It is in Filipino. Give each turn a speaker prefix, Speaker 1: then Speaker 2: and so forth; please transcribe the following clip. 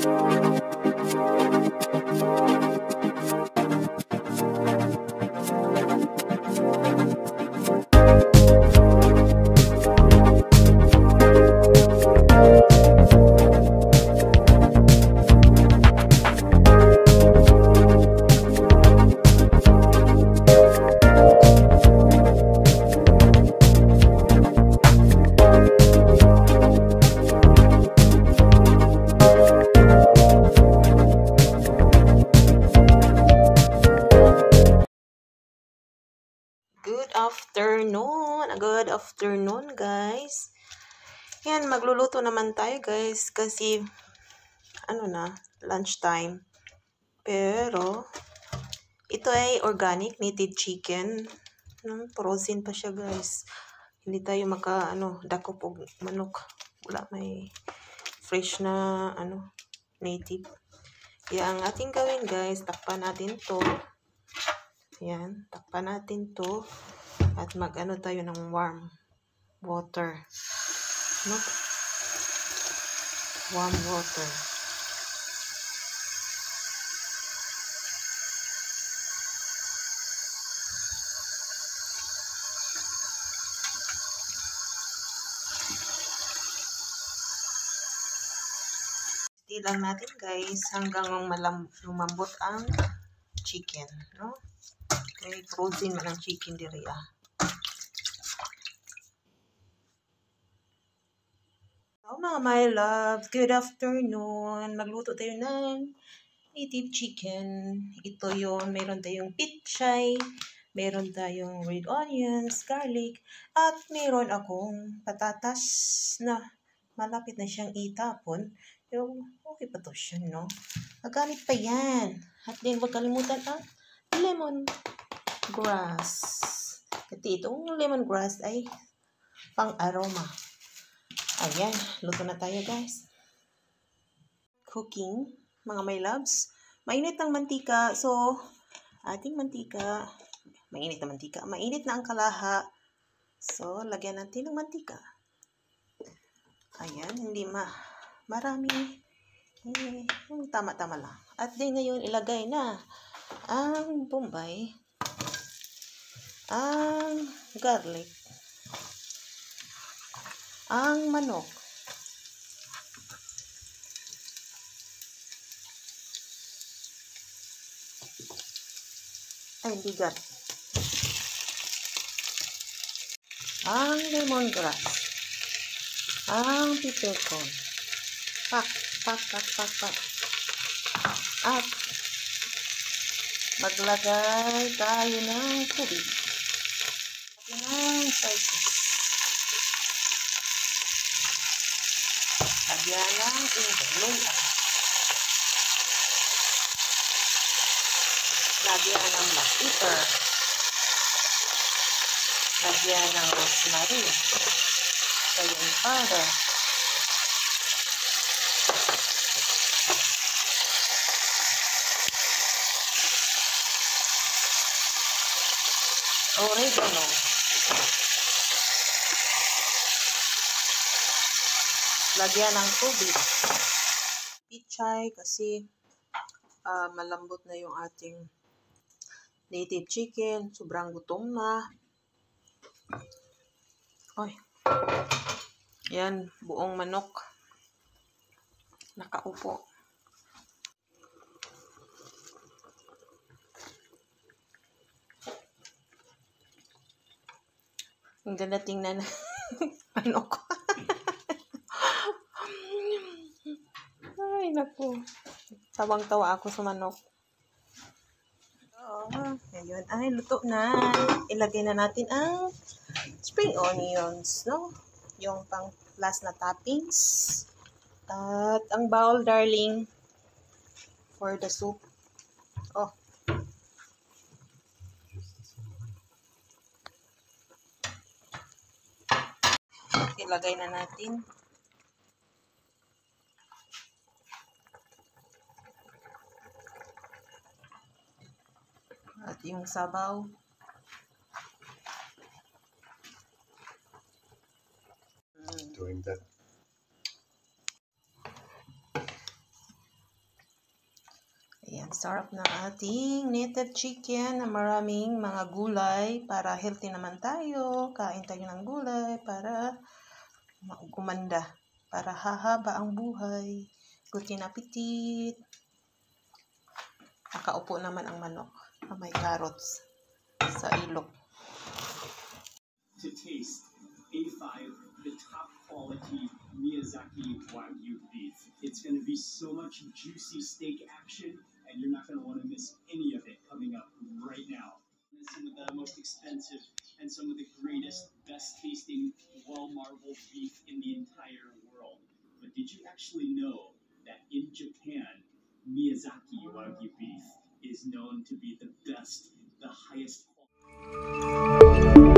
Speaker 1: Good afternoon guys. Yan, magluluto naman tayo guys kasi ano na, lunchtime. Pero ito ay organic native chicken. Frozen pa siya guys. Hindi tayo dakop og manok. Wala, may fresh na native. Kaya ang ating gawin guys, takpan natin to. Yan, takpan natin to. At tayo ng warm water. Warm water. Hindi lang natin guys hanggang lumambot ang chicken, no? Okay, frozen man ang chicken diri ah. Mga my loves, good afternoon. Magluto tayo ng native chicken. Ito yun, meron tayong pichay, meron tayong red onions, garlic, at meron akong patatas na malapit na siyang itapon. Pero okay pa to siya, no? Magamit pa yan. At din, huwag kalimutan ang lemon grass. Kasi itong lemongrass ay pang aroma. Ayan, luto na tayo guys. Cooking, mga my loves. Mainit ang mantika. So, ating mantika, mainit na mantika. Mainit na ang kalaha. So, lagyan natin ng mantika. Ayan, hindi marami. Tama-tama lang. At din ngayon, ilagay na ang bombay, ang garlic, ang manok, ay bigat, ang lemongrass, ang peppercorn, pak. At maglagay tayo ng tubig. Ng spices. Lagyan ng ingredient. Lagyan ng black pepper. Lagyan ng rosemary. Cayenne powder. Oregano. Lagyan ng tubig. Pichay kasi malambot na yung ating native chicken. Sobrang gutom na. Oy. Yan, buong manok. Nakaupo. Ang ganda tingnan. Manok. Ay, naku. Tawang-tawa ako sa manok. Ngayon ay luto na. Ilagay na natin ang spring onions, no? Yung pang last na toppings. At ang bowl, darling, for the soup. Oh. Ilagay na natin. At yung sabaw.
Speaker 2: Doing that.
Speaker 1: Sarap ng ating native chicken na maraming mga gulay para healthy naman tayo. Kain tayo ng gulay para gumanda, para hahaba ang buhay. Good appetit. Nakaupo naman ang manok na may carrots sa ilok.
Speaker 2: To taste A5, the top quality Miyazaki Wagyu beef. It's going to be so much juicy steak action, and you're not going to want to miss any of it coming up right now. Some of the most expensive and some of the greatest, best tasting, well-marbled beef in the entire world. But did you actually know that in Japan, Miyazaki Wagyu beef is known to be the best, the highest quality?